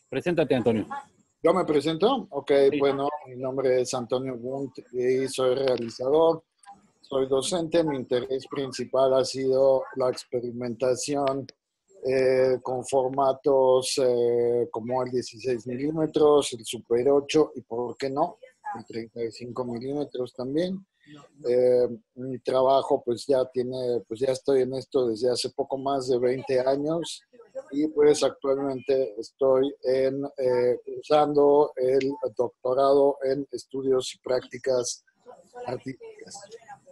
Preséntate, Antonio. Yo me presento. Ok, Sí. bueno, mi nombre es Antonio Bunt y soy realizador, soy docente. Mi interés principal ha sido la experimentación con formatos como el 16 milímetros, el Super 8 y, ¿por qué no?, el 35 milímetros también. Mi trabajo pues ya estoy en esto desde hace poco más de 20 años y pues actualmente estoy cursando el doctorado en estudios y prácticas artísticas.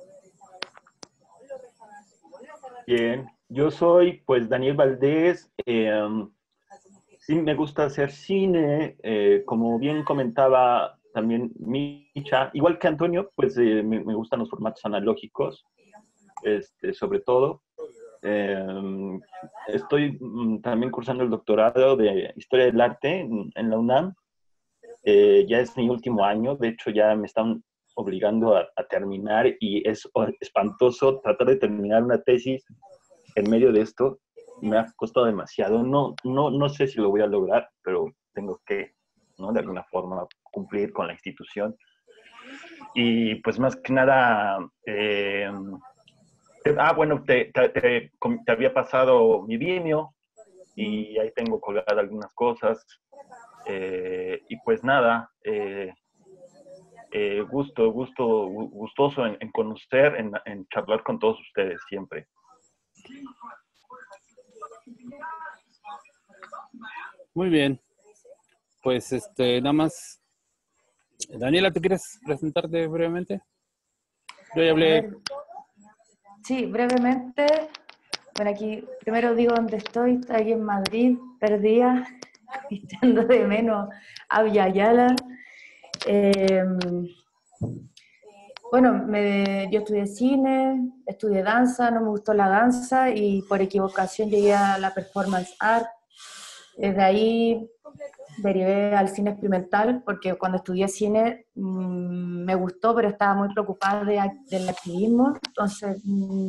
Bien, yo soy pues Daniel Valdés. Sí, me gusta hacer cine, como bien comentaba también Micha, igual que Antonio, pues me gustan los formatos analógicos, sobre todo. Eh, Estoy también cursando el doctorado de Historia del Arte en la UNAM. Ya es mi último año, de hecho ya me están obligando a terminar y es espantoso tratar de terminar una tesis en medio de esto. Me ha costado demasiado. No sé si lo voy a lograr, pero tengo que, ¿no?, de alguna forma cumplir con la institución. Y pues más que nada, bueno, te había pasado mi Vimeo y ahí tengo colgadas algunas cosas. Y pues nada, gustoso en conocer, en charlar con todos ustedes siempre. Muy bien. Pues nada más. Daniela, ¿te quieres presentarte brevemente? Yo ya A hablé. ver, sí, brevemente. Bueno, aquí primero digo dónde estoy aquí en Madrid, perdida, echando de menos a Villayala. Bueno, yo estudié cine, estudié danza, no me gustó la danza y por equivocación llegué a la performance art. Desde ahí derivé al cine experimental porque cuando estudié cine me gustó, pero estaba muy preocupada del activismo, entonces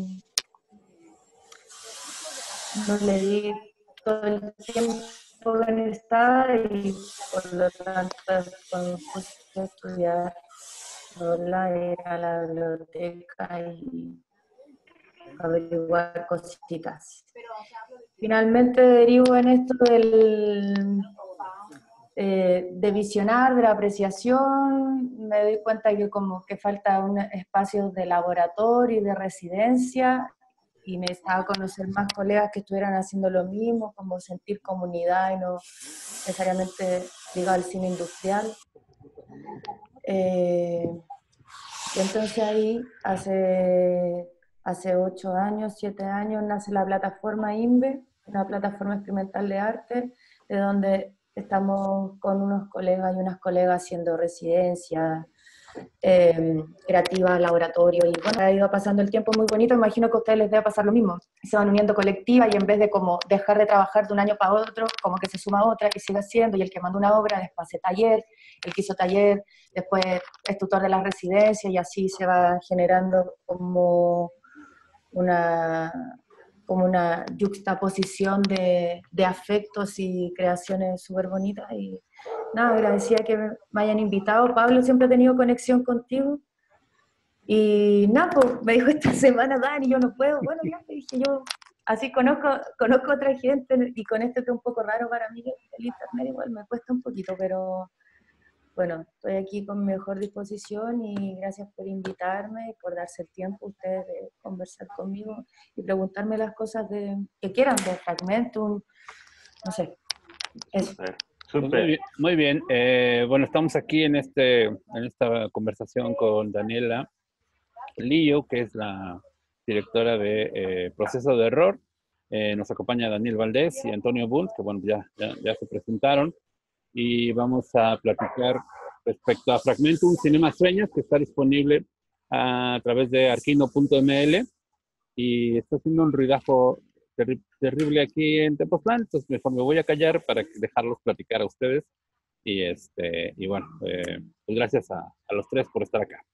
no le di todo el tiempo que necesitaba y por lo tanto cuando puse a estudiar sola era a la biblioteca y averiguar cositas. Finalmente derivo en esto de visionar, de la apreciación. Me doy cuenta que como que falta un espacio de laboratorio y de residencia y necesitaba conocer más colegas que estuvieran haciendo lo mismo, como sentir comunidad y no necesariamente ligado al cine industrial. Y entonces ahí, hace 8 años, 7 años, nace la plataforma INVE, una plataforma experimental de arte, de donde estamos con unos colegas y unas colegas haciendo residencias creativas, laboratorio, y bueno, ha ido pasando el tiempo muy bonito. Imagino que a ustedes les debe pasar lo mismo, se van uniendo colectivas y en vez de como dejar de trabajar de un año para otro, como que se suma otra y sigue haciendo, y el que manda una obra después hace taller, el que hizo taller después es tutor de las residencias, y así se va generando como una yuxtaposición de afectos y creaciones súper bonitas. Y nada, agradecida que me hayan invitado. Pablo, siempre he tenido conexión contigo. Y nada, pues, me dijo esta semana, Dani, yo no puedo. Bueno, ya, te dije yo, así conozco otra gente, y con esto que es un poco raro para mí, el internet igual me cuesta un poquito, pero bueno, estoy aquí con mi mejor disposición y gracias por invitarme, por darse el tiempo ustedes de conversar conmigo y preguntarme las cosas que quieran, de Fragmentum, no sé, eso. Pues muy bien, muy bien. Bueno, estamos aquí en esta conversación con Daniela Lillo, que es la directora de Proceso de Error. Nos acompaña Daniel Valdés y Antonio Bunt, que bueno, ya se presentaron. Y vamos a platicar respecto a Fragmentum Cinema Sueños, que está disponible a través de arquino.ml, y está haciendo un ruidajo terrible aquí en Tepoztlán, entonces mejor me voy a callar para dejarlos platicar a ustedes. Y bueno, pues gracias a los tres por estar acá.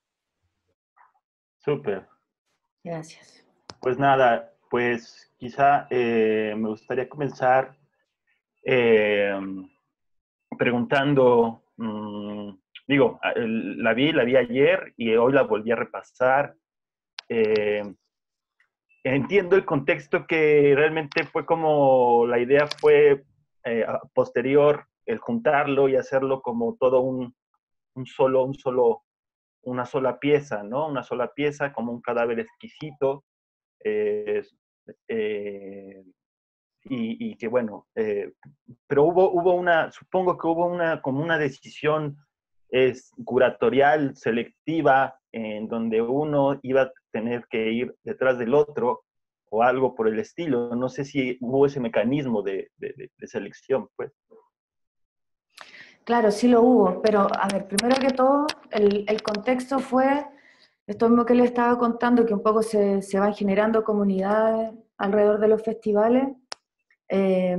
Súper. Gracias. Pues nada, pues quizá me gustaría comenzar eh, preguntando, digo, la vi ayer y hoy la volví a repasar. Entiendo el contexto, que realmente fue como, la idea fue posterior, el juntarlo y hacerlo como todo una sola pieza, ¿no? Una sola pieza, como un cadáver exquisito. eh, eh, y que bueno, pero supongo que hubo como una decisión curatorial, selectiva, en donde uno iba a tener que ir detrás del otro o algo por el estilo. No sé si hubo ese mecanismo de selección, pues. Claro, sí lo hubo, pero a ver, primero que todo, el contexto fue esto mismo que le estaba contando, que un poco se van generando comunidades alrededor de los festivales. Eh,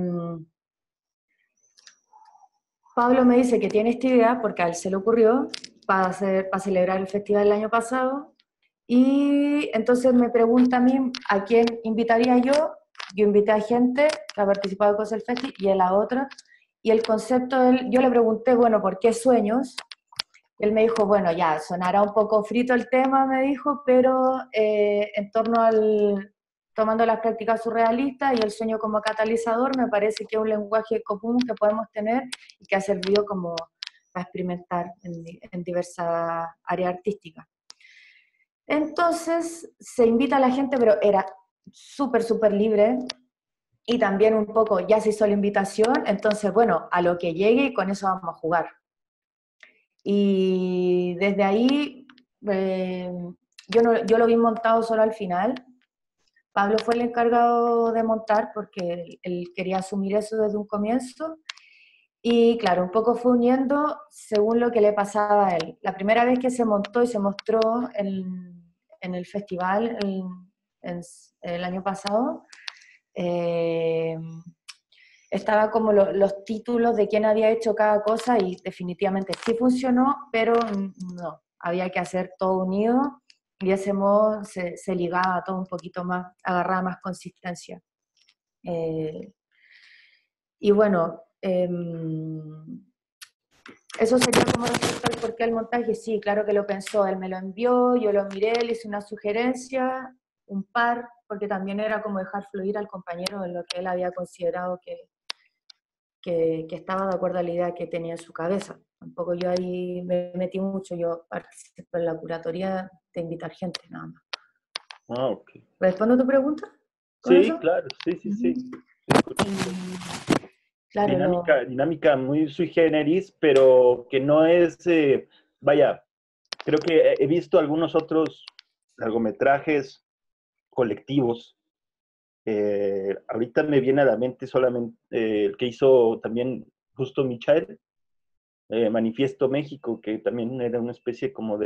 Pablo me dice que tiene esta idea porque a él se le ocurrió para celebrar el festival el año pasado, y entonces me pregunta a mí a quién invitaría yo. Yo invité a gente que ha participado de Cosas del Festi y él a otra, y el concepto, yo le pregunté, bueno, ¿por qué sueños? Él me dijo, bueno, ya, sonará un poco frito el tema, me dijo, pero en torno tomando las prácticas surrealistas y el sueño como catalizador, me parece que es un lenguaje común que podemos tener y que ha servido como para experimentar en diversas áreas artísticas. Entonces se invita a la gente, pero era súper, súper libre, y también un poco ya se hizo la invitación, entonces bueno, a lo que llegue y con eso vamos a jugar. Y desde ahí, yo lo vi montado solo al final. Pablo fue el encargado de montar porque él quería asumir eso desde un comienzo. Y claro, un poco fue uniendo según lo que le pasaba a él. La primera vez que se montó y se mostró en el festival el año pasado, eh, estaba como los títulos de quién había hecho cada cosa, y definitivamente sí funcionó, pero no, había que hacer todo unido, y de ese modo se ligaba todo un poquito más, agarraba más consistencia. Y bueno, eso sería como respecto al porqué del montaje. Sí, claro que lo pensó, él me lo envió, yo lo miré, le hice una sugerencia, un par, porque también era como dejar fluir al compañero en lo que él había considerado que estaba de acuerdo a la idea que tenía en su cabeza. Tampoco yo ahí me metí mucho, yo participo en la curatoría de invitar gente, nada más. Ah, ok. ¿Respondo tu pregunta con Sí, eso? claro, sí. Claro, Dinámica muy sui generis, pero que no es, vaya, creo que he visto algunos otros largometrajes colectivos. Ahorita me viene a la mente solamente el que hizo también justo Michael, Manifiesto México, que también era una especie como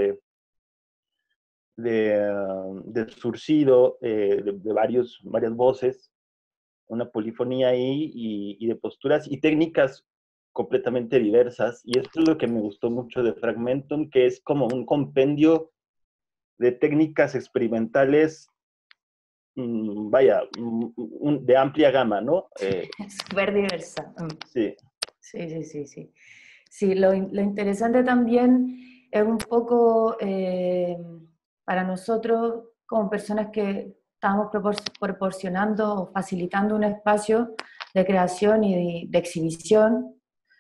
de surcido de varias voces, una polifonía ahí y de posturas y técnicas completamente diversas. Y esto es lo que me gustó mucho de Fragmentum, que es como un compendio de técnicas experimentales, vaya, de amplia gama, ¿no? súper diversa. Sí. Sí. Sí, lo interesante también es un poco para nosotros como personas que estamos proporcionando o facilitando un espacio de creación y de exhibición,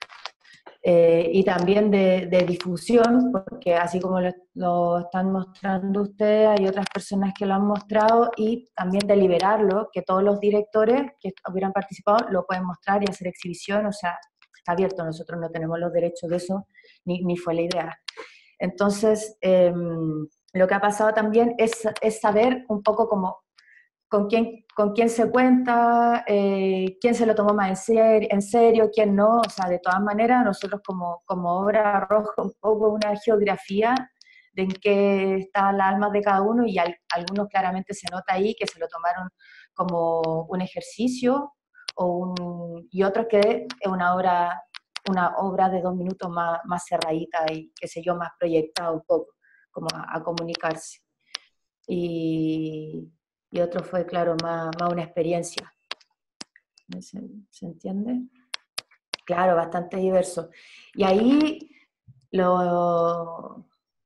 y también de difusión, porque así como lo están mostrando ustedes, hay otras personas que lo han mostrado, y también de liberarlo, que todos los directores que hubieran participado lo pueden mostrar y hacer exhibición, o sea, está abierto, nosotros no tenemos los derechos de eso, ni fue la idea. Entonces, lo que ha pasado también es saber un poco como con quién se cuenta, quién se lo tomó más en serio, quién no. O sea, de todas maneras, nosotros como obra arroja un poco una geografía de en qué están las almas de cada uno, y algunos claramente se nota ahí que se lo tomaron como un ejercicio, y otros que es una obra de 2 minutos más cerradita y qué sé yo, más proyectada un poco, como a comunicarse. Y otro fue, claro, más una experiencia. ¿Se entiende? claro, bastante diverso. Y ahí lo,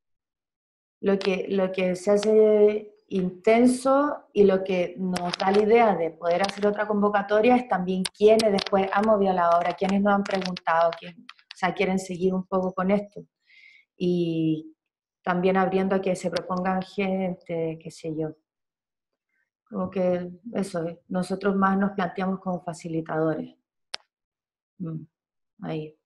lo que se hace intenso y lo que nos da la idea de poder hacer otra convocatoria es también quienes después han movido la obra, quienes nos han preguntado, o sea, quieren seguir un poco con esto. Y también abriendo a que se propongan gente, qué sé yo. Como que eso, nosotros más nos planteamos como facilitadores. Ahí.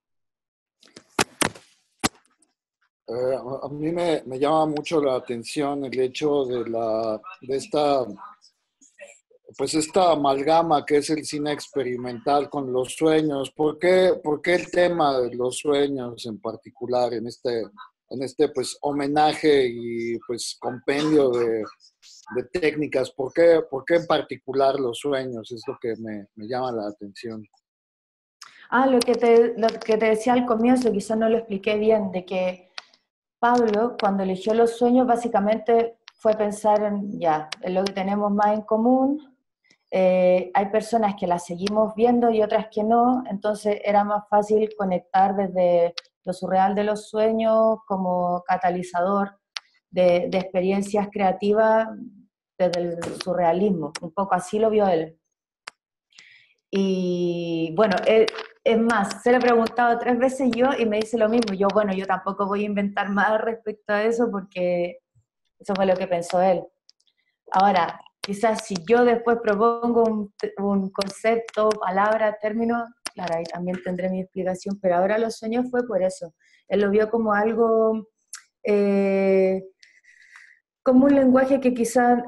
A mí me llama mucho la atención el hecho de esta, pues esta amalgama que es el cine experimental con los sueños. Por qué el tema de los sueños en particular en este pues homenaje y pues compendio de técnicas? Por qué en particular los sueños? Es lo que me llama la atención. Lo que te decía al comienzo, quizás no lo expliqué bien, de que Pablo, cuando eligió los sueños, básicamente fue pensar en lo que tenemos más en común. Hay personas que las seguimos viendo y otras que no, entonces era más fácil conectar desde lo surreal de los sueños como catalizador de experiencias creativas desde el surrealismo. Un poco así lo vio él. Y bueno, es más, se lo he preguntado 3 veces yo y me dice lo mismo. Yo, bueno, yo tampoco voy a inventar más respecto a eso porque eso fue lo que pensó él. Ahora, quizás si yo después propongo un concepto, palabra, término, claro, ahí también tendré mi explicación, pero ahora los sueños fue por eso. Él lo vio como algo, como un lenguaje que quizás,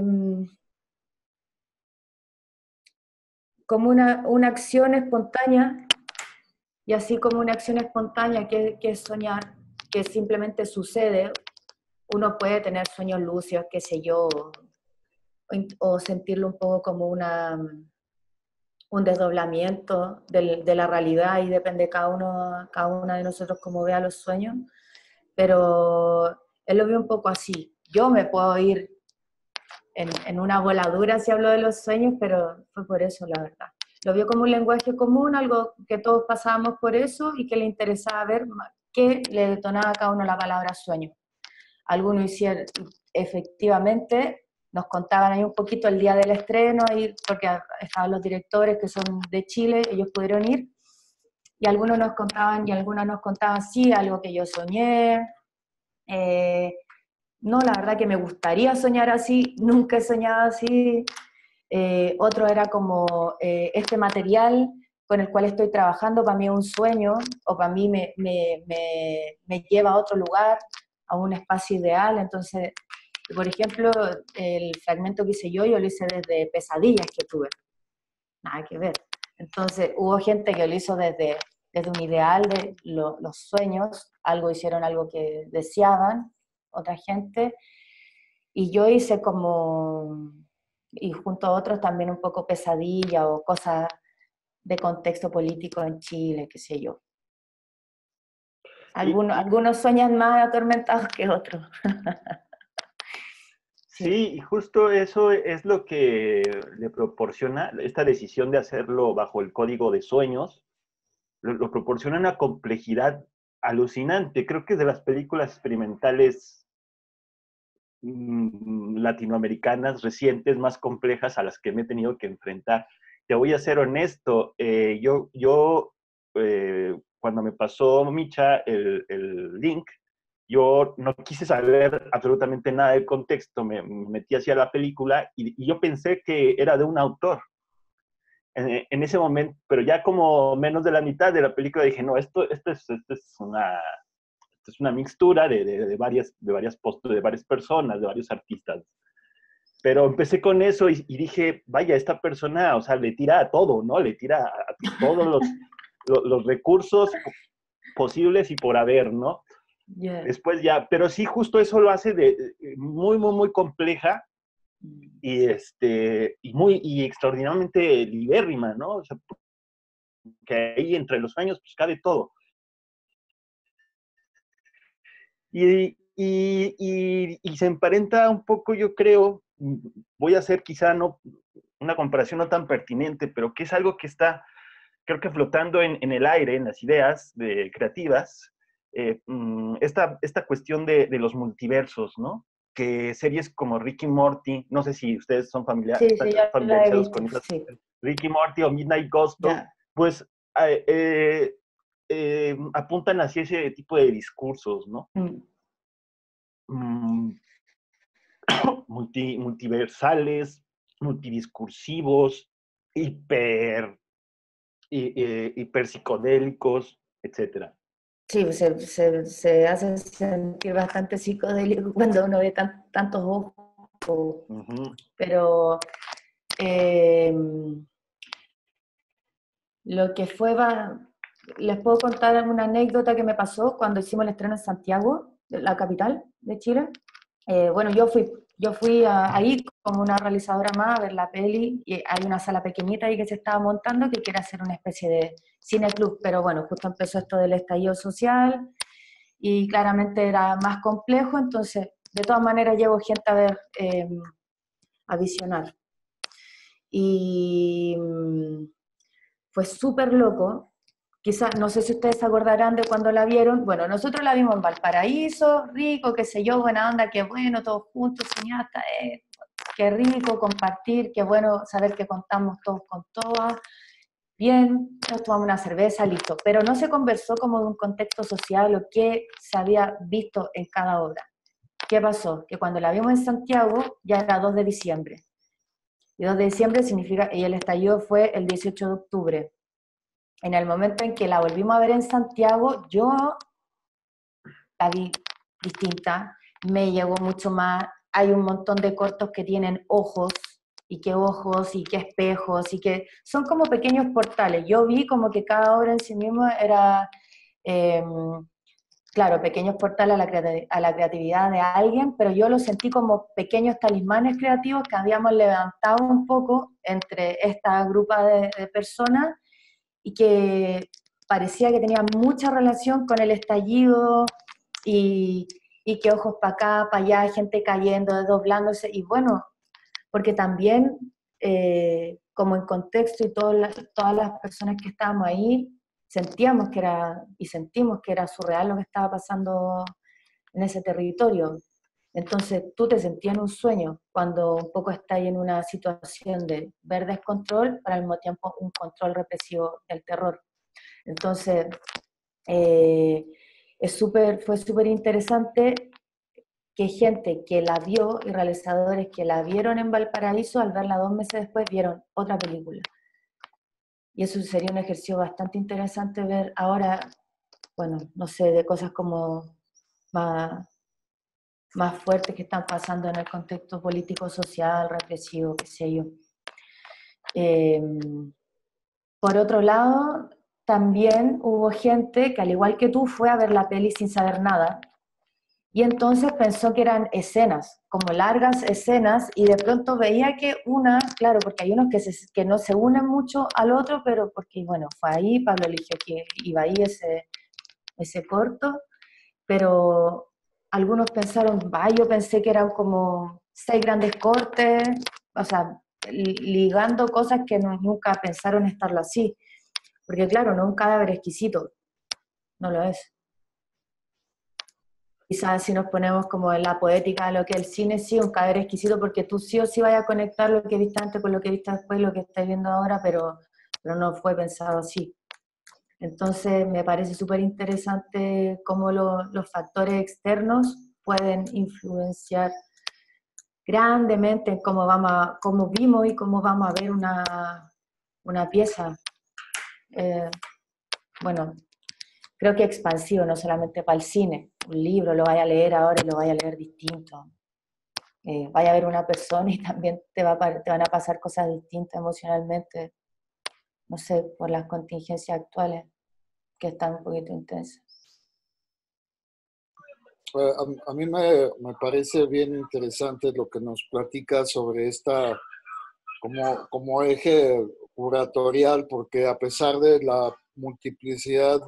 como una acción espontánea, y así como una acción espontánea que es soñar, que simplemente sucede, uno puede tener sueños lúcidos, qué sé yo, o sentirlo un poco como un desdoblamiento de la realidad y depende cada una de nosotros cómo vea los sueños, pero él lo ve un poco así. Yo me puedo ir en una voladura si hablo de los sueños, pero fue por eso, la verdad. Lo vio como un lenguaje común, algo que todos pasábamos por eso y que le interesaba ver qué le detonaba a cada uno la palabra sueño. Algunos hicieron, efectivamente, nos contaban ahí un poquito el día del estreno, porque estaban los directores que son de Chile, ellos pudieron ir, y algunos nos contaban, y algunas nos contaban, sí, algo que yo soñé. No, la verdad que me gustaría soñar así, nunca he soñado así. Otro era como este material con el cual estoy trabajando, para mí es un sueño, o para mí me lleva a otro lugar, a un espacio ideal. Entonces, por ejemplo, el fragmento que hice yo lo hice desde pesadillas que tuve, nada que ver. Entonces, hubo gente que lo hizo desde un ideal de los sueños, hicieron algo que deseaban, otra gente, y yo hice como, y junto a otros también un poco pesadilla o cosas de contexto político en Chile, qué sé yo. Algunos sueñan más atormentados que otros. Sí, y justo eso es lo que le proporciona esta decisión de hacerlo bajo el código de sueños, lo proporciona una complejidad alucinante. Creo que es de las películas experimentales latinoamericanas recientes más complejas a las que me he tenido que enfrentar. Te voy a ser honesto, cuando me pasó Micha el link, yo no quise saber absolutamente nada del contexto, me metí hacia la película y yo pensé que era de un autor. En ese momento, pero ya como menos de la mitad de la película dije, no, esto es una mixtura de varias personas, de varios artistas. Pero empecé con eso y dije, vaya, esta persona, o sea, le tira a todo, ¿no? Le tira a todos los recursos posibles y por haber, ¿no? Yeah. Después ya, pero sí, justo eso lo hace muy, muy, muy compleja y extraordinariamente libérrima, ¿no? O sea, que ahí entre los años pues cabe todo. Y se emparenta un poco, yo creo, voy a hacer quizá no una comparación no tan pertinente, pero que es algo que está creo que flotando en el aire, en las ideas creativas, esta cuestión de los multiversos, ¿no? Que series como Ricky Morty, no sé si ustedes son Sí, sí, ya la he familiarizados visto, con esas, sí, Ricky Morty o Midnight Gospel, ya. pues apuntan hacia ese tipo de discursos, ¿no? Mm. Mm, multiversales, multidiscursivos, hiper psicodélicos, etcétera. Sí, se hace sentir bastante psicodélico cuando uno ve tantos ojos, Ujú. pero eh, lo que fue, les puedo contar alguna anécdota que me pasó cuando hicimos el estreno en Santiago, la capital de Chile. Bueno, yo fui ahí como una realizadora más a ver la peli, y hay una sala pequeñita ahí que se estaba montando que quiere hacer una especie de cine club, pero bueno, justo empezó esto del estallido social y claramente era más complejo, entonces de todas maneras llevo gente a ver, a visionar. Y fue súper loco. Quizás, no sé si ustedes se acordarán de cuando la vieron. Bueno, nosotros la vimos en Valparaíso, rico, qué sé yo, buena onda, qué bueno, todos juntos, cineasta, qué rico compartir, qué bueno saber que contamos todos con todas. Bien, nos tomamos una cerveza, listo. Pero no se conversó como de un contexto social o qué se había visto en cada obra. ¿Qué pasó? Que cuando la vimos en Santiago ya era 2 de diciembre. Y 2 de diciembre significa, y el estallido fue el 18 de octubre. En el momento en que la volvimos a ver en Santiago, yo la vi distinta, me llegó mucho más, hay un montón de cortos que tienen ojos, y qué espejos, y que son como pequeños portales. Yo vi como que cada obra en sí misma era, eh, claro, pequeños portales a la creatividad de alguien, pero yo lo sentí como pequeños talismanes creativos que habíamos levantado un poco entre esta grupa de personas y que parecía que tenía mucha relación con el estallido y que ojos para acá, para allá, gente cayendo, desdoblándose, y bueno, porque también como en contexto y todas las personas que estábamos ahí sentíamos que era, y sentimos que era surreal lo que estaba pasando en ese territorio. Entonces tú te sentías en un sueño cuando un poco estás en una situación de ver descontrol, pero al mismo tiempo un control represivo del terror. Entonces, eh, fue súper interesante que gente que la vio y realizadores que la vieron en Valparaíso, al verla 2 meses después, vieron otra película. Y eso sería un ejercicio bastante interesante ver ahora, bueno, no sé, de cosas como más, más fuertes que están pasando en el contexto político, social, represivo, qué sé yo. Eh, por otro lado, también hubo gente que al igual que tú fue a ver la peli sin saber nada y entonces pensó que eran escenas, como largas escenas, y de pronto veía que una, claro, porque hay unos que no se unen mucho al otro, pero porque, bueno, fue ahí, Pablo eligió que iba ahí ese corto, pero algunos pensaron, yo pensé que eran como 6 grandes cortes, o sea, ligando cosas que nunca pensaron estarlo así, porque claro, no es un cadáver exquisito, no lo es. Quizás si nos ponemos como en la poética de lo que es el cine, sí, un cadáver exquisito, porque tú sí o sí vas a conectar lo que viste antes con lo que viste después, lo que estás viendo ahora, pero no fue pensado así. Entonces me parece súper interesante cómo los factores externos pueden influenciar grandemente en cómo vimos y cómo vamos a ver una pieza. Eh, bueno, creo que expansivo, no solamente para el cine. Un libro lo vaya a leer ahora y lo vaya a leer distinto. Vaya a ver una persona y también te van a pasar cosas distintas emocionalmente, no sé, por las contingencias actuales que están un poquito intensas. A mí me parece bien interesante lo que nos platica sobre esta como eje curatorial, porque a pesar de la multiplicidad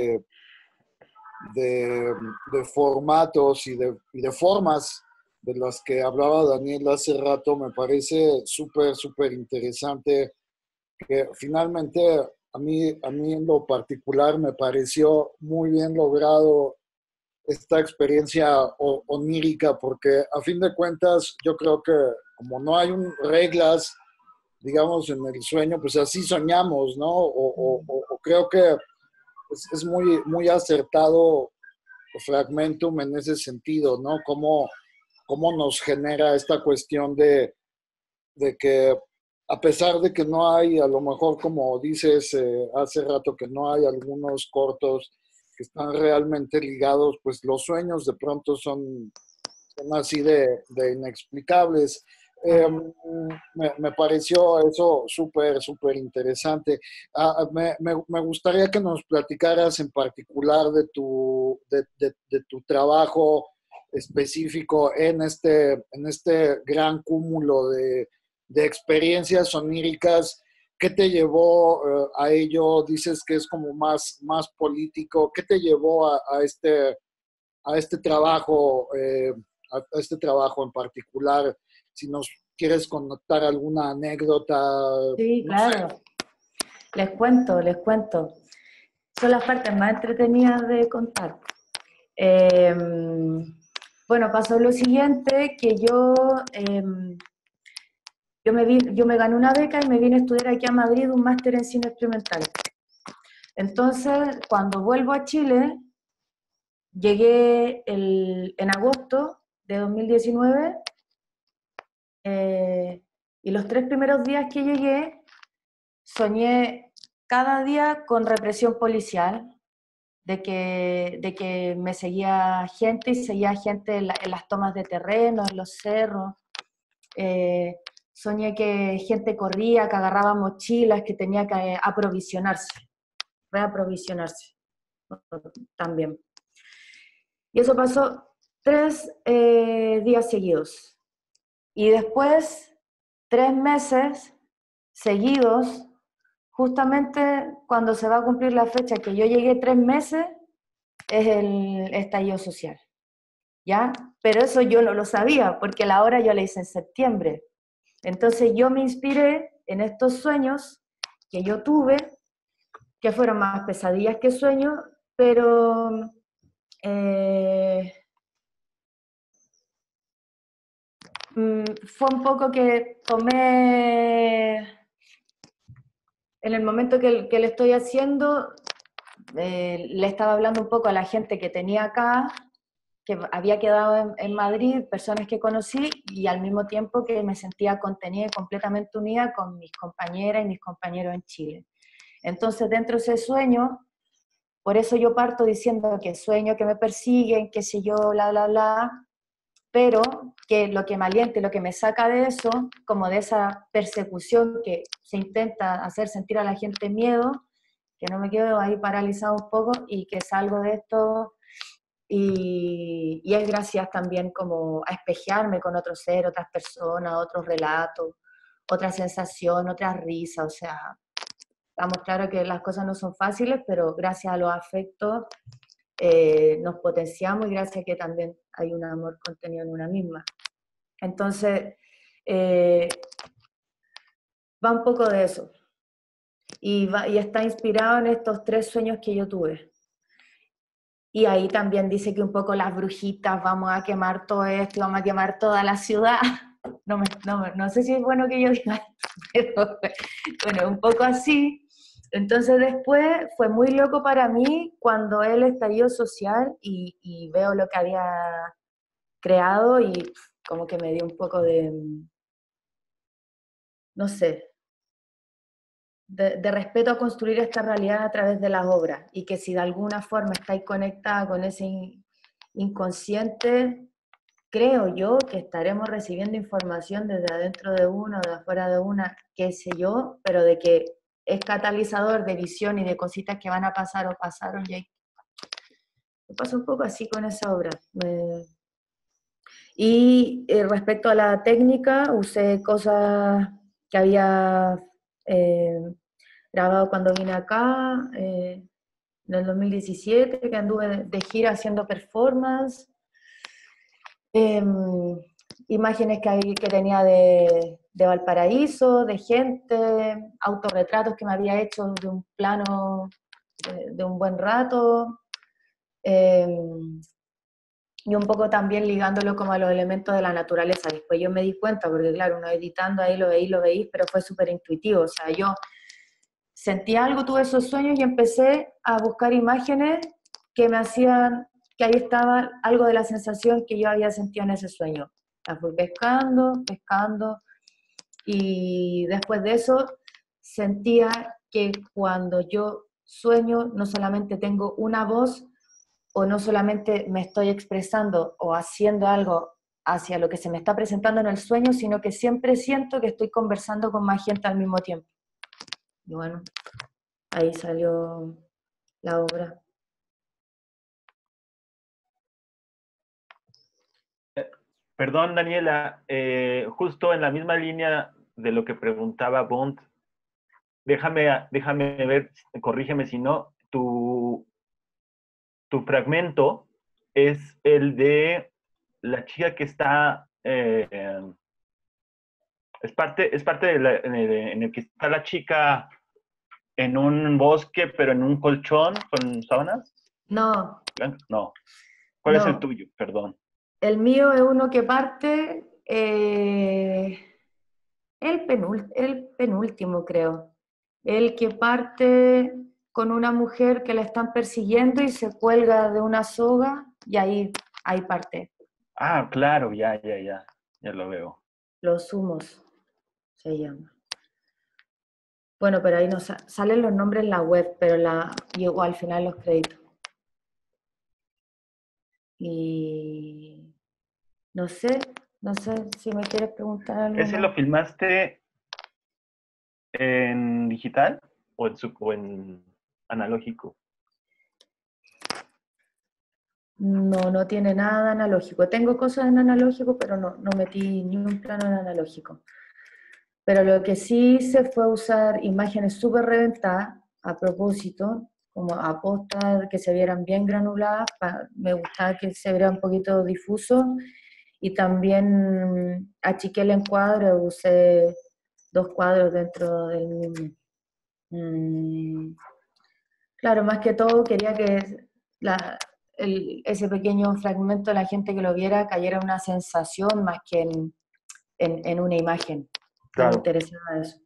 de formatos y de formas de las que hablaba Daniel hace rato, me parece súper interesante que finalmente a mí en lo particular me pareció muy bien logrado esta experiencia onírica, porque a fin de cuentas yo creo que como no hay reglas, digamos, en el sueño, pues así soñamos, ¿no? O creo que es muy, muy acertado Fragmentum en ese sentido, ¿no? Cómo nos genera esta cuestión de que a pesar de que no hay, a lo mejor como dices hace rato, que no hay algunos cortos que están realmente ligados, pues los sueños de pronto son así de inexplicables. Me pareció eso súper, súper interesante. Me gustaría que nos platicaras en particular de tu trabajo específico en este gran cúmulo de experiencias oníricas. ¿Qué te llevó a ello? Dices que es como más político. ¿Qué te llevó a este trabajo, a este trabajo en particular? Si nos quieres contar alguna anécdota. Sí, No sé. claro. Les cuento. Son las partes más entretenidas de contar. Bueno, pasó lo siguiente, que yo me gané una beca y me vine a estudiar aquí a Madrid un máster en cine experimental. Entonces, cuando vuelvo a Chile, llegué en agosto de 2019 y los 3 primeros días que llegué, soñé cada día con represión policial, de que me seguía gente y seguía gente en las tomas de terreno, en los cerros. Soñé que gente corría, que agarraba mochilas, que tenía que aprovisionarse, reaprovisionarse también. Y eso pasó 3 días seguidos. Y después, 3 meses seguidos, justamente cuando se va a cumplir la fecha que yo llegué 3 meses, es el estallido social, ¿ya? Pero eso yo no lo sabía, porque la hora yo la hice en septiembre. Entonces yo me inspiré en estos sueños que yo tuve, que fueron más pesadillas que sueños, pero fue un poco que tomé, en el momento que le estoy haciendo, le estaba hablando un poco a la gente que tenía acá, que había quedado en Madrid, personas que conocí, y al mismo tiempo que me sentía contenida y completamente unida con mis compañeras y mis compañeros en Chile. Entonces, dentro de ese sueño, por eso yo parto diciendo que sueño que me persiguen, qué sé yo, bla, bla, bla, pero que lo que me alienta y lo que me saca de eso, como de esa persecución que se intenta hacer sentir a la gente miedo, que no me quedo ahí paralizado un poco y que salgo de esto. Y es gracias también como a espejearme con otro ser, otras personas, otros relatos, otra sensación, otra risa. O sea, estamos claros que las cosas no son fáciles, pero gracias a los afectos nos potenciamos y gracias a que también hay un amor contenido en una misma. Entonces, va un poco de eso. Y está inspirado en estos 3 sueños que yo tuve. Y ahí también dice que un poco las brujitas, vamos a quemar todo esto, vamos a quemar toda la ciudad. No sé si es bueno que yo diga esto, pero bueno, un poco así. Entonces después fue muy loco para mí cuando el estallido social y veo lo que había creado y como que me dio un poco de, no sé, de respeto a construir esta realidad a través de las obras y que si de alguna forma estáis conectada con ese inconsciente, creo yo que estaremos recibiendo información desde adentro de uno, de afuera de una, qué sé yo, pero de que es catalizador de visión y de cositas que van a pasar o pasaron. Y me pasa un poco así con esa obra. Y respecto a la técnica, usé cosas que había grabado cuando vine acá, en el 2017, que anduve de gira haciendo performance. imágenes que tenía de Valparaíso, de gente, autorretratos que me había hecho de un plano de un buen rato, y un poco también ligándolo como a los elementos de la naturaleza. Después yo me di cuenta, porque claro, uno editando ahí lo veí, pero fue súper intuitivo. O sea, yo sentí algo, tuve esos sueños y empecé a buscar imágenes que me hacían, que ahí estaba algo de la sensación que yo había sentido en ese sueño. La fui pescando, y después de eso sentía que cuando yo sueño no solamente tengo una voz, o no solamente me estoy expresando o haciendo algo hacia lo que se me está presentando en el sueño, sino que siempre siento que estoy conversando con más gente al mismo tiempo. Y bueno, ahí salió la obra. Perdón, Daniela, justo en la misma línea de lo que preguntaba Bond, déjame ver, corrígeme si no, tu fragmento es el de la chica que está, es parte en el que está la chica en un bosque, pero en un colchón con sábanas. No. No. ¿Cuál es el tuyo? Perdón. El mío es uno que parte el penúltimo, creo. El que parte con una mujer que la están persiguiendo y se cuelga de una soga, y ahí parte. Ah, claro, ya lo veo. Los humos se llama. Bueno, pero ahí no salen los nombres en la web, pero llegó al final los créditos. Y no sé si me quieres preguntar algo ¿Ese más. lo filmaste en digital o en analógico? No tiene nada de analógico. Tengo cosas en analógico, pero no metí ni un plano en analógico. Pero lo que sí hice fue usar imágenes súper reventadas, a propósito, como aposta que se vieran bien granuladas. Me gustaba que se viera un poquito difuso, y también achiqué el encuadre, usé 2 cuadros dentro del mismo. Claro, más que todo quería que ese pequeño fragmento, la gente que lo viera, cayera una sensación más que en una imagen. Claro. Me interesaba eso.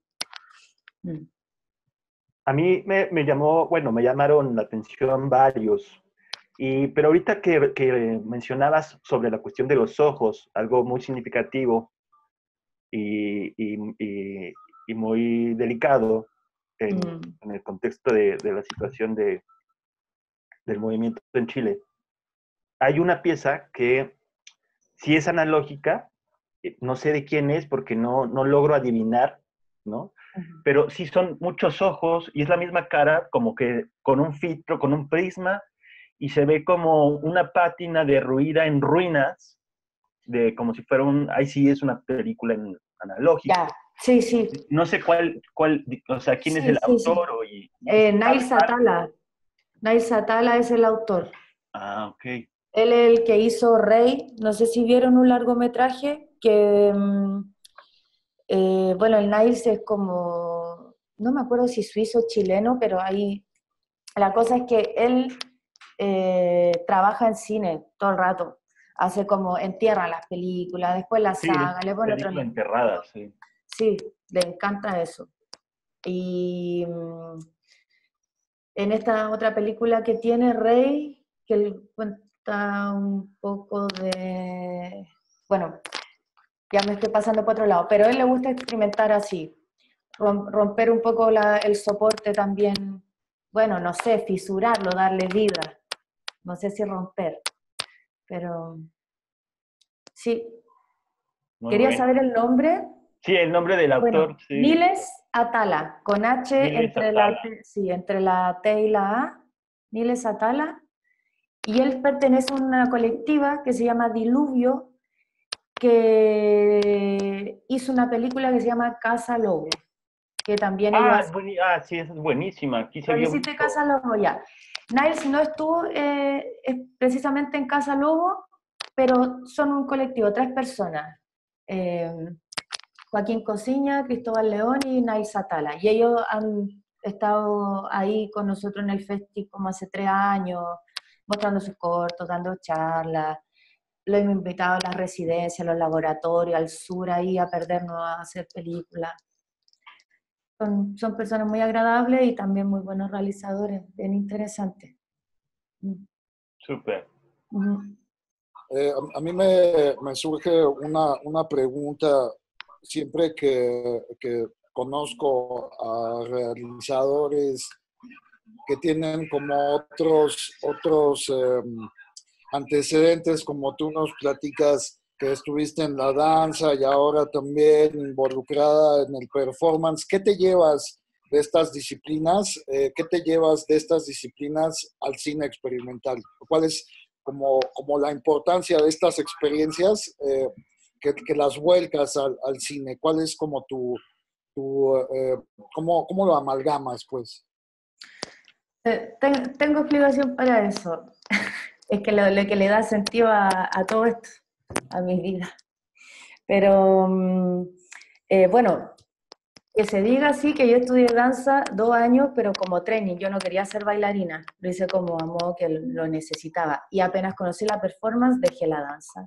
A mí me llamaron la atención varios. Pero ahorita que mencionabas sobre la cuestión de los ojos, algo muy significativo y muy delicado en el contexto de la situación del movimiento en Chile. Hay una pieza que sí es analógica, no sé de quién es porque no logro adivinar, ¿no? Pero sí son muchos ojos y es la misma cara, como que con un filtro, con un prisma, y se ve como una pátina derruida en ruinas, como si fuera ahí sí es una película analógica. Ya, sí. No sé o sea, quién es el autor. Nail Satala. Nail Satala es el autor. Ah, ok. Él es el que hizo Rey. No sé si vieron un largometraje que, bueno, el Nail es como, no me acuerdo si suizo o chileno, pero ahí, la cosa es que él trabaja en cine todo el rato. Hace como, entierra las películas, después las saga, le pone otro nombre. Enterrada, sí. Sí, le encanta eso. Y en esta otra película que tiene, Rey, que él cuenta un poco de... Bueno, ya me estoy pasando por otro lado, pero a él le gusta experimentar así, romper un poco el soporte también, bueno, no sé, fisurarlo, darle vida, no sé si romper, pero sí. ¿Quería saber el nombre? Sí, el nombre del autor. Bueno, sí. Niles Atala, con H entre la T y la A, Niles Atala, y él pertenece a una colectiva que se llama Diluvio, que hizo una película que se llama Casa Lobo, que también sí, esa es buenísima. Aquí se vio hiciste Casa Lobo, ya. Niles no estuvo precisamente en Casa Lobo, pero son un colectivo, 3 personas. eh, Joaquín Cosiña, Cristóbal León y Nail Satala. Y ellos han estado ahí con nosotros en el festival como hace 3 años, mostrando sus cortos, dando charlas. Lo hemos invitado a las residencias, a los laboratorios, al sur ahí a perdernos a hacer películas. Son personas muy agradables y también muy buenos realizadores, bien interesantes. Súper. A mí me surge una pregunta siempre que conozco a realizadores que tienen como otros antecedentes, como tú nos platicas que estuviste en la danza y ahora también involucrada en el performance. ¿Qué te llevas de estas disciplinas? ¿Qué te llevas de estas disciplinas al cine experimental? ¿Cuál es como la importancia de estas experiencias que las vuelcas al cine? ¿Cuál es como cómo lo amalgamas, pues? Tengo explicación para eso. Es que lo que le da sentido a todo esto, a mi vida. Pero, bueno, que se diga así que yo estudié danza 2 años, pero como training. Yo no quería ser bailarina, lo hice como a modo que lo necesitaba. Y apenas conocí la performance, dejé la danza.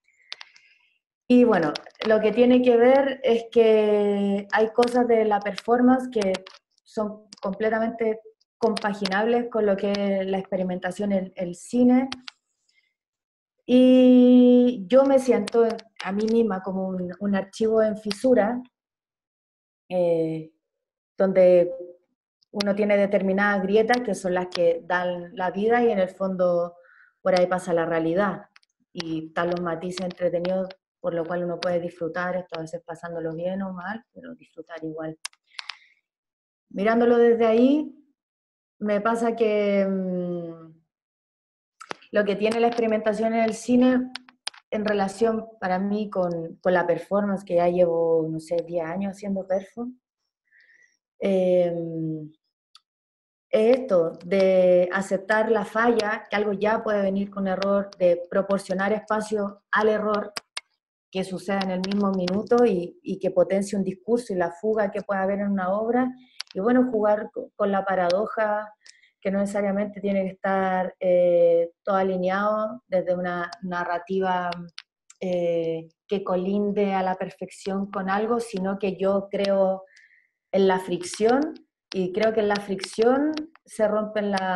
Y bueno, lo que tiene que ver es que hay cosas de la performance que son completamente compaginables con lo que es la experimentación en el cine. Y yo me siento a mí misma como un archivo en fisura, donde uno tiene determinadas grietas que son las que dan la vida y en el fondo por ahí pasa la realidad. Y están los matices entretenidos por lo cual uno puede disfrutar, esto a veces pasándolo bien o mal, pero disfrutar igual. Mirándolo desde ahí, me pasa que lo que tiene la experimentación en el cine en relación para mí con la performance, que ya llevo, no sé, 10 años haciendo perform, es esto, de aceptar la falla, que algo ya puede venir con error, de proporcionar espacio al error que suceda en el mismo minuto y que potencie un discurso y la fuga que pueda haber en una obra, y bueno, jugar con la paradoja, que no necesariamente tiene que estar todo alineado desde una narrativa que colinde a la perfección con algo, sino que yo creo en la fricción, y creo que en la fricción se rompe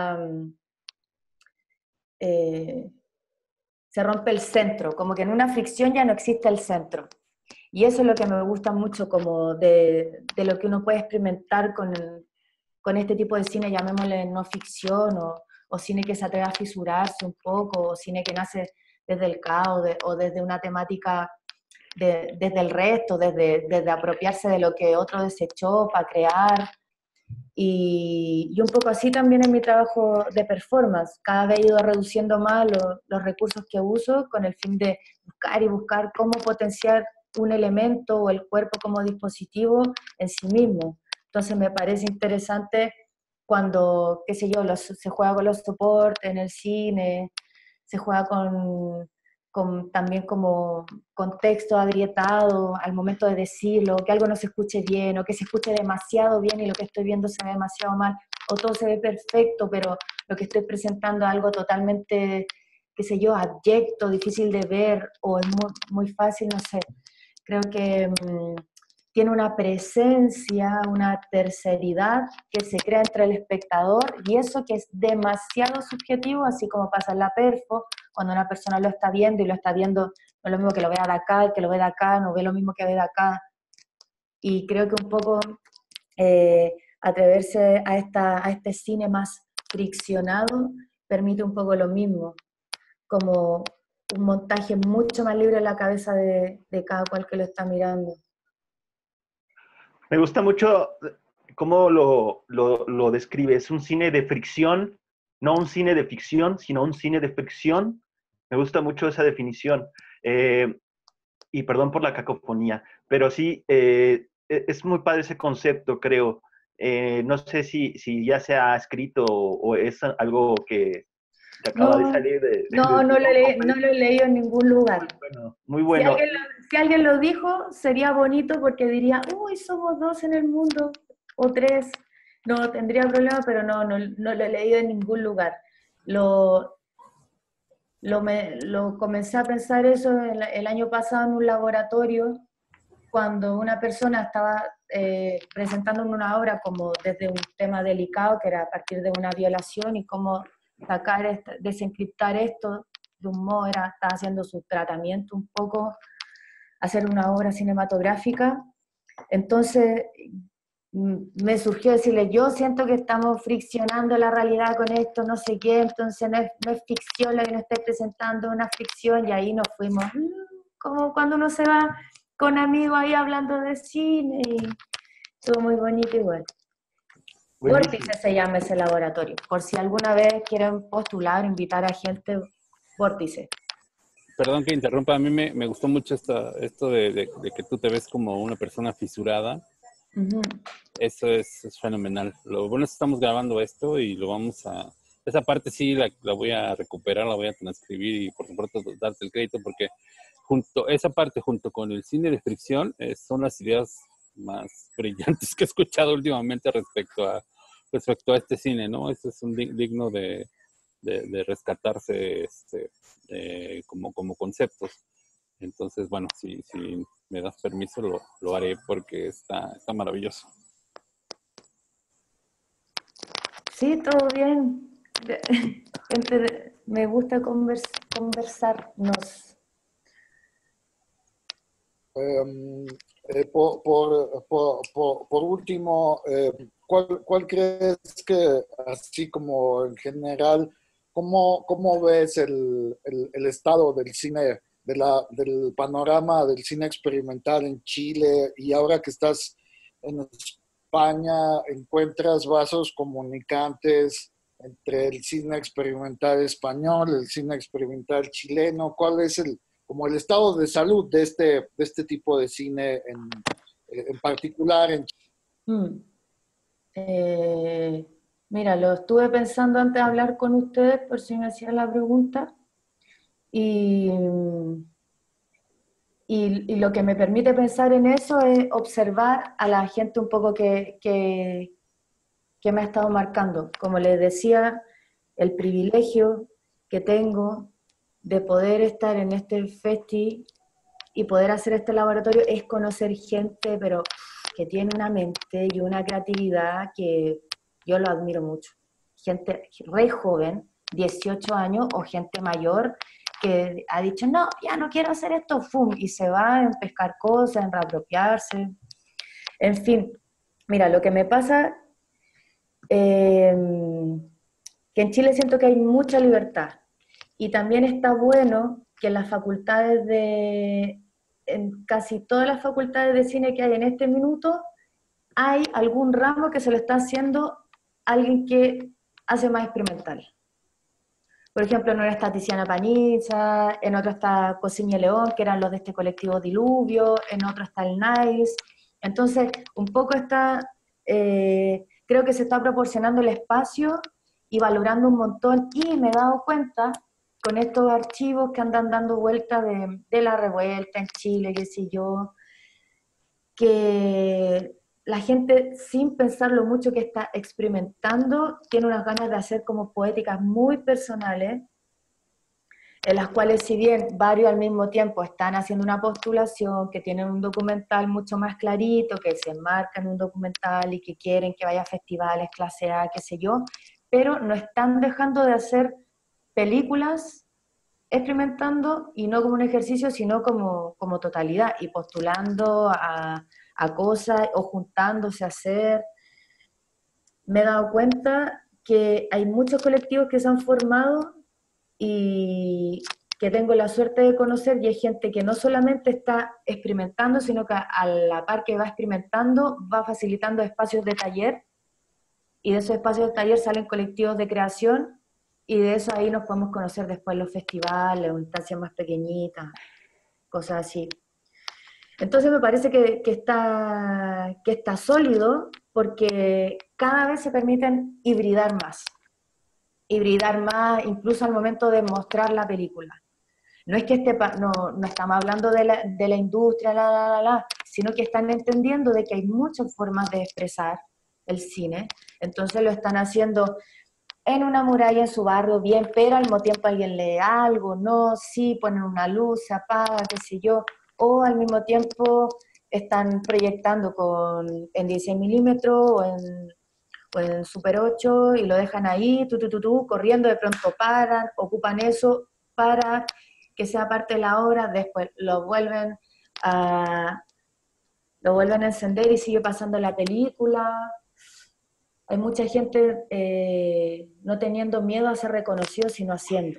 se rompe el centro, como que en una fricción ya no existe el centro. Y eso es lo que me gusta mucho como de lo que uno puede experimentar con este tipo de cine, llamémosle no ficción, o cine que se atreve a fisurarse un poco, o cine que nace desde el caos, o desde una temática desde el resto, desde apropiarse de lo que otro desechó para crear. Y un poco así también en mi trabajo de performance. Cada vez he ido reduciendo más los recursos que uso con el fin de buscar cómo potenciar un elemento o el cuerpo como dispositivo en sí mismo. Entonces me parece interesante cuando, qué sé yo, se juega con los soportes en el cine, se juega también como contexto agrietado al momento de decirlo, que algo no se escuche bien, o que se escuche demasiado bien y lo que estoy viendo se ve demasiado mal, o todo se ve perfecto, pero lo que estoy presentando es algo totalmente, qué sé yo, abyecto, difícil de ver, o es muy fácil, no sé. Creo que tiene una presencia, una terceridad que se crea entre el espectador, y eso que es demasiado subjetivo, así como pasa en la perfo, cuando una persona lo está viendo y lo está viendo, no es lo mismo que lo vea de acá, el que lo ve de acá, no ve lo mismo que ve de acá. Y creo que un poco atreverse a este cine más friccionado permite un poco lo mismo, como un montaje mucho más libre en la cabeza de cada cual que lo está mirando. Me gusta mucho cómo lo describe. Es un cine de fricción, no un cine de ficción, sino un cine de fricción. Me gusta mucho esa definición. Y perdón por la cacofonía, pero sí, es muy padre ese concepto, creo. No sé si ya se ha escrito o es algo que que acaba de No, salir de... no, no lo he leído en ningún lugar. Bueno, muy bueno. Si alguien lo dijo, sería bonito porque diría, uy, somos dos en el mundo, o tres. No tendría problema, pero no lo he leído en ningún lugar. Lo comencé a pensar eso el año pasado en un laboratorio, cuando una persona estaba presentando una obra como desde un tema delicado, que era a partir de una violación, y cómo desencriptar esto de un modo, estaba haciendo su tratamiento un poco, hacer una obra cinematográfica. Entonces me surgió decirle, yo siento que estamos friccionando la realidad con esto, no sé qué, entonces no es ficción la que nos estáis presentando, una ficción, y ahí nos fuimos, como cuando uno se va con amigos ahí hablando de cine, y estuvo muy bonito igual. Buenísimo. Vórtice se llama ese laboratorio, por si alguna vez quieren postular, invitar a gente, Vórtice. Perdón que interrumpa, a mí me gustó mucho esto de que tú te ves como una persona fisurada. Uh-huh. Eso es fenomenal. Lo bueno es que estamos grabando esto y lo vamos a... Esa parte sí la voy a recuperar, la voy a transcribir y por supuesto darte el crédito porque esa parte junto con el cine de fricción son las ideas más brillantes que he escuchado últimamente respecto a este cine, ¿no? Eso es un digno de rescatarse como conceptos. Entonces, bueno, si me das permiso, lo haré porque está maravilloso. Sí, todo bien. Me gusta conversarnos. Por último, ¿cuál crees que, así como en general, cómo ves el estado del cine, del panorama del cine experimental en Chile? Y ahora que estás en España, ¿encuentras vasos comunicantes entre el cine experimental español, el cine experimental chileno? ¿Cuál es como el estado de salud de este tipo de cine en particular en Chile? Mira, lo estuve pensando antes de hablar con ustedes, por si me hacían la pregunta, y lo que me permite pensar en eso es observar a la gente un poco que me ha estado marcando. Como les decía, el privilegio que tengo de poder estar en este festi y poder hacer este laboratorio es conocer gente, pero que tiene una mente y una creatividad que yo lo admiro mucho. Gente re joven, 18 años, o gente mayor que ha dicho, no, ya no quiero hacer esto, ¡fum! Y se va a pescar cosas, en reapropiarse. En fin, mira, lo que me pasa, que en Chile siento que hay mucha libertad. Y también está bueno que en las facultades en casi todas las facultades de cine que hay en este minuto, hay algún ramo que se lo está haciendo alguien que hace más experimental. Por ejemplo, en una está Tiziana Paniza, en otro está Cosiña León, que eran los de este colectivo Diluvio, en otro está el Nice. Entonces, un poco creo que se está proporcionando el espacio y valorando un montón, y me he dado cuenta con estos archivos que andan dando vuelta de la revuelta en Chile, qué sé yo, que la gente, sin pensar lo mucho que está experimentando, tiene unas ganas de hacer como poéticas muy personales, en las cuales, si bien varios al mismo tiempo están haciendo una postulación, que tienen un documental mucho más clarito, que se enmarca en un documental y que quieren que vaya a festivales, clase A, qué sé yo, pero no están dejando de hacer películas experimentando, y no como un ejercicio, sino como totalidad, y postulando a cosas o juntándose a hacer. Me he dado cuenta que hay muchos colectivos que se han formado y que tengo la suerte de conocer, y hay gente que no solamente está experimentando, sino que a la par que va experimentando, va facilitando espacios de taller, y de esos espacios de taller salen colectivos de creación, y de eso ahí nos podemos conocer después en los festivales o instancias más pequeñitas, cosas así. Entonces me parece que está sólido, porque cada vez se permiten hibridar más. hibridar más, incluso al momento de mostrar la película. No es que no estamos hablando de la industria, sino que están entendiendo de que hay muchas formas de expresar el cine, entonces lo están haciendo en una muralla en su barrio, bien, pero al mismo tiempo alguien lee algo, no, sí, ponen una luz, se apaga, qué sé yo, o al mismo tiempo están proyectando en 16 milímetros o en Super 8 y lo dejan ahí, corriendo, de pronto paran, ocupan eso para que sea parte de la obra, después lo vuelven a encender y sigue pasando la película. Hay mucha gente no teniendo miedo a ser reconocido, sino haciendo.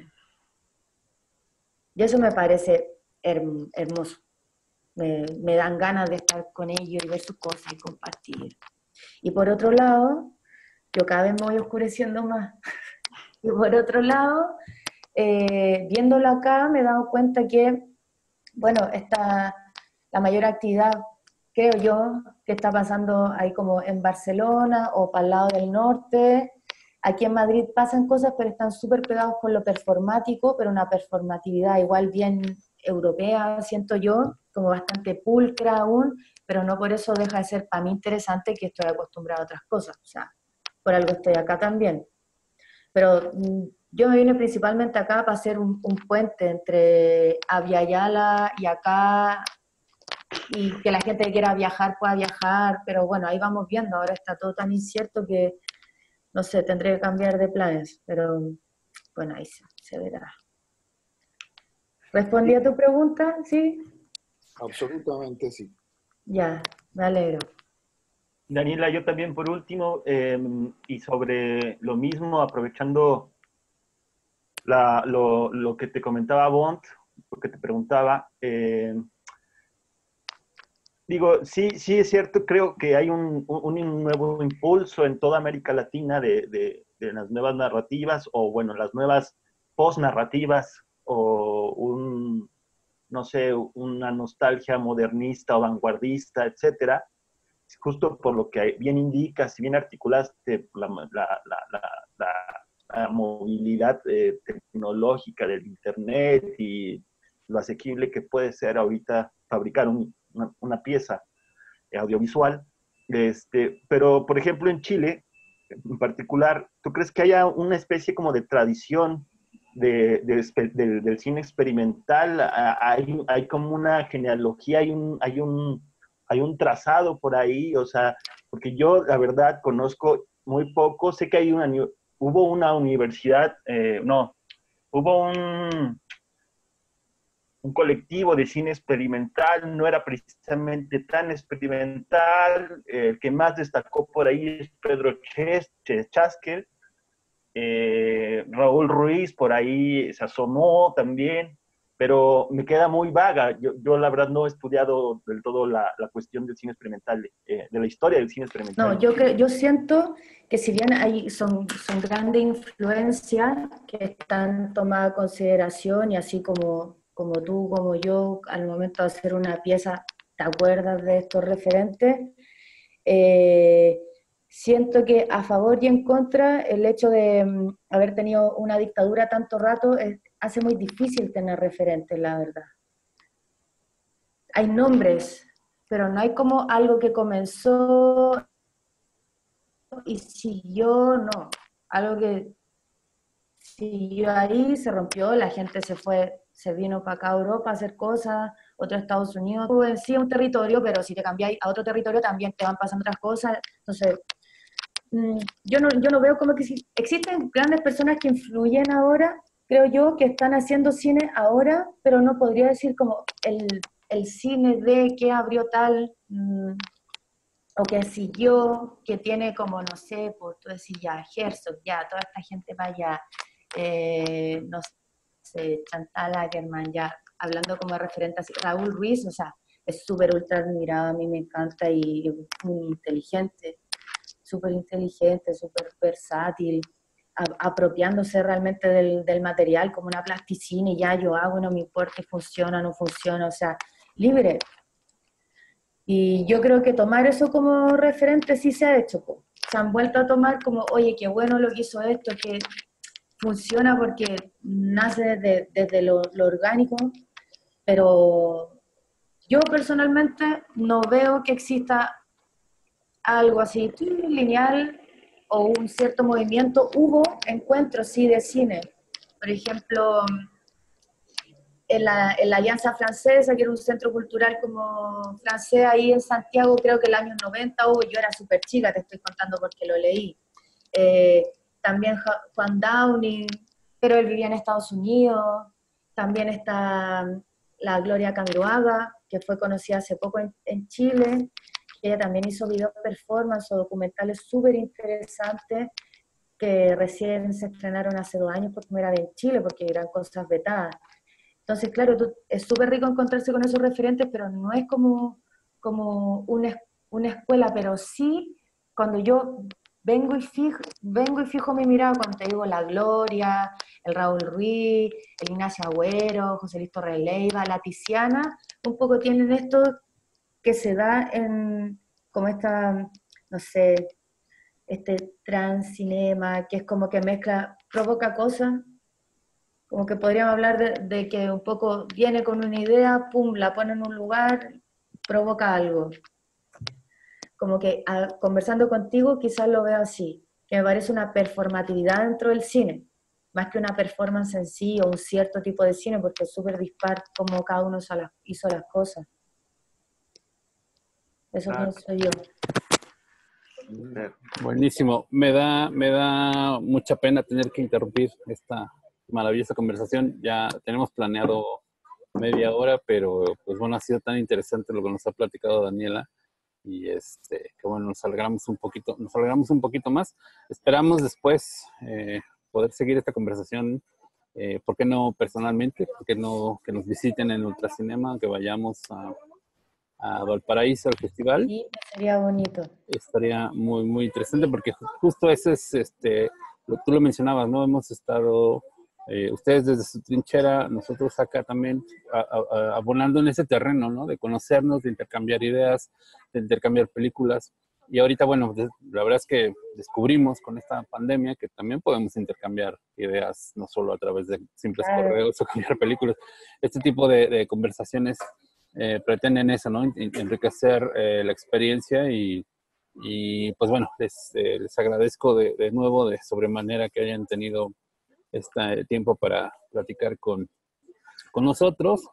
Y eso me parece hermoso. Me dan ganas de estar con ellos y ver sus cosas y compartir. Y por otro lado, yo cada vez me voy oscureciendo más. Y por otro lado, viéndolo acá, me he dado cuenta que, bueno, la mayor actividad, creo yo, que está pasando ahí como en Barcelona o para el lado del norte. Aquí en Madrid pasan cosas, pero están súper pegados con lo performático, pero una performatividad igual bien europea, siento yo, como bastante pulcra aún, pero no por eso deja de ser para mí interesante, que estoy acostumbrada a otras cosas. O sea, por algo estoy acá también. Pero yo me vine principalmente acá para hacer un puente entre Abya Yala y acá, y que la gente que quiera viajar pueda viajar, pero bueno, ahí vamos viendo, ahora está todo tan incierto que, no sé, tendré que cambiar de planes, pero bueno, ahí se verá. ¿Respondí a tu pregunta? ¿Sí? Absolutamente sí. Ya, me alegro. Daniela, yo también por último, y sobre lo mismo, aprovechando lo que te comentaba Bond, lo que te preguntaba, digo, sí, sí es cierto, creo que hay un nuevo impulso en toda América Latina de las nuevas narrativas, o bueno, las nuevas post-narrativas, o no sé, una nostalgia modernista o vanguardista, etcétera, justo por lo que bien indicas, si bien articulaste la movilidad tecnológica del Internet y lo asequible que puede ser ahorita fabricar una pieza audiovisual. Pero, por ejemplo, en Chile, en particular, ¿tú crees que haya una especie como de tradición del cine experimental? Hay como una genealogía, hay un trazado por ahí, o sea, porque yo la verdad conozco muy poco, sé que hubo una universidad, no, hubo un colectivo de cine experimental, no era precisamente tan experimental, el que más destacó por ahí es Pedro Chaskel, Raúl Ruiz por ahí se asomó también, pero me queda muy vaga. Yo la verdad no he estudiado del todo la cuestión del cine experimental, de la historia del cine experimental. No, yo siento que si bien son grandes influencias que están tomadas en consideración, y así como tú, como yo, al momento de hacer una pieza, te acuerdas de estos referentes, siento que a favor y en contra el hecho de haber tenido una dictadura tanto rato hace muy difícil tener referentes, la verdad. Hay nombres, pero no hay como algo que comenzó y siguió, no. Algo que siguió ahí, se rompió, la gente se vino para acá a Europa a hacer cosas, otro a Estados Unidos. Tú en sí es un territorio, pero si te cambiáis a otro territorio también te van pasando otras cosas. Entonces, yo no veo como que existen grandes personas que influyen ahora, creo yo, que están haciendo cine ahora, pero no podría decir como el cine de que abrió tal, o que siguió, que tiene como, no sé, pues tú decís ya, Herzog, ya, toda esta gente vaya, no sé, Chantal Akerman, ya, hablando como referente así, Raúl Ruiz, o sea, es súper ultra admirado, a mí me encanta y muy inteligente, súper versátil, apropiándose realmente del material como una plasticina y ya yo hago, no me importa, funciona, no funciona, o sea, libre. Y yo creo que tomar eso como referente sí se ha hecho, po. Se han vuelto a tomar como, oye, qué bueno lo que hizo esto, que funciona porque nace desde lo orgánico, pero yo personalmente no veo que exista algo así lineal o un cierto movimiento. Hubo encuentros, sí, de cine. Por ejemplo, en la Alianza Francesa, que era un centro cultural como francés ahí en Santiago, creo que en los años 90 hubo, yo era súper chica, te estoy contando porque lo leí. Eh, También Juan Downey, pero él vivía en Estados Unidos. También está la Gloria Camiroaga, que fue conocida hace poco en Chile, que ella también hizo video performance o documentales súper interesantes que recién se estrenaron hace 2 años por primera vez en Chile, porque eran cosas vetadas. Entonces, claro, es súper rico encontrarse con esos referentes, pero no es como una escuela, pero sí cuando yo vengo y fijo mi mirada cuando te digo la Gloria, el Raúl Ruiz, el Ignacio Agüero, José Luis Torres Leiva, la Tiziana, un poco tienen esto que se da en como esta, no sé, este transcinema, que es como que mezcla, provoca cosas, como que podríamos hablar de que un poco viene con una idea, pum, la pone en un lugar, provoca algo. Como que conversando contigo quizás lo veo así, que me parece una performatividad dentro del cine, más que una performance en sí o un cierto tipo de cine, porque es súper dispar como cada uno hizo las cosas. Eso pienso yo. Buenísimo. Me da mucha pena tener que interrumpir esta maravillosa conversación. Ya tenemos planeado media hora, pero pues bueno, ha sido tan interesante lo que nos ha platicado Daniela y que bueno, nos salgamos un poquito más. Esperamos después poder seguir esta conversación, ¿por qué no personalmente? ¿Por qué no que nos visiten en Ultracinema, que vayamos a Valparaíso al festival? Sí, sería bonito. Estaría muy, muy interesante porque justo ese es, tú lo mencionabas, ¿no? Hemos estado, ustedes desde su trinchera, nosotros acá también abonando en ese terreno, ¿no? De conocernos, de intercambiar ideas, de intercambiar películas. Y ahorita, bueno, la verdad es que descubrimos con esta pandemia que también podemos intercambiar ideas, no solo a través de simples correos o cambiar películas. Este tipo de conversaciones pretenden eso, ¿no? Enriquecer la experiencia y pues bueno, les agradezco de nuevo de sobremanera que hayan tenido este tiempo para platicar con nosotros.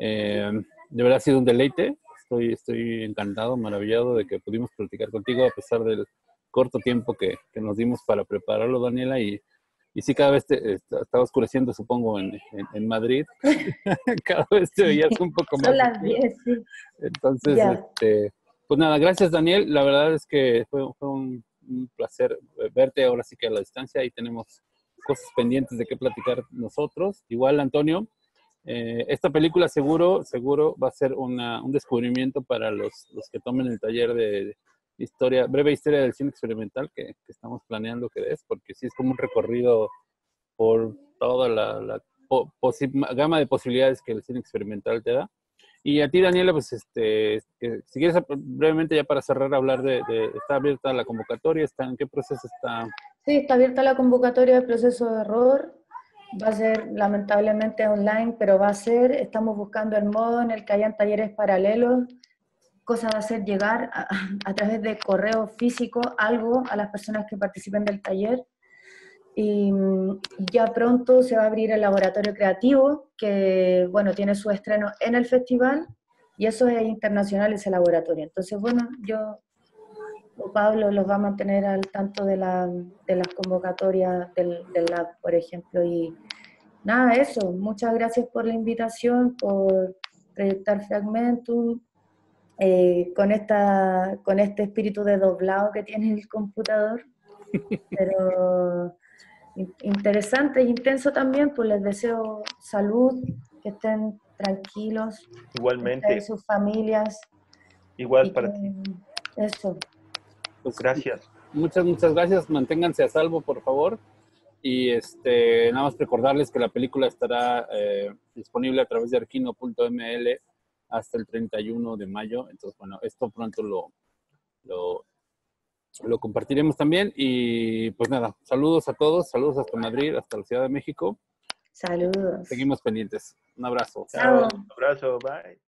De verdad ha sido un deleite. Estoy encantado, maravillado de que pudimos platicar contigo a pesar del corto tiempo que nos dimos para prepararlo, Daniela. Y sí, cada vez estaba oscureciendo, supongo, en Madrid. Cada vez te veías un poco más. Son las 10, sí. Entonces, Ya. pues nada, gracias Daniel. La verdad es que fue un placer verte ahora sí que a la distancia y tenemos cosas pendientes de qué platicar nosotros. Igual, Antonio, esta película seguro va a ser un descubrimiento para los que tomen el taller de breve historia del cine experimental que estamos planeando que es, porque sí es como un recorrido por toda la gama de posibilidades que el cine experimental te da. Y a ti, Daniela, pues si quieres brevemente ya para cerrar, hablar está abierta la convocatoria, ¿en qué proceso está? Sí, está abierta la convocatoria del proceso de error. Va a ser lamentablemente online, pero estamos buscando el modo en el que hayan talleres paralelos, cosa de hacer llegar a través de correo físico algo a las personas que participen del taller. Y ya pronto se va a abrir el laboratorio creativo, que bueno, tiene su estreno en el festival, y eso es internacional ese laboratorio. Entonces, bueno, yo o Pablo los va a mantener al tanto de las convocatorias del lab, por ejemplo. Y nada, eso, muchas gracias por la invitación, por proyectar Fragmentum, con este espíritu de doblado que tiene el computador, pero interesante e intenso también, pues les deseo salud, que estén tranquilos, Igualmente. ustedes y sus familias. Igual para ti. Eso. Pues, gracias. Muchas gracias, manténganse a salvo, por favor. Y nada más recordarles que la película estará disponible a través de arquino.ml hasta el 31 de mayo. Entonces, bueno, esto pronto lo lo compartiremos también. Y pues nada, saludos a todos, saludos hasta Madrid, hasta la Ciudad de México. Saludos. Seguimos pendientes. Un abrazo. Chao. Un abrazo. Bye.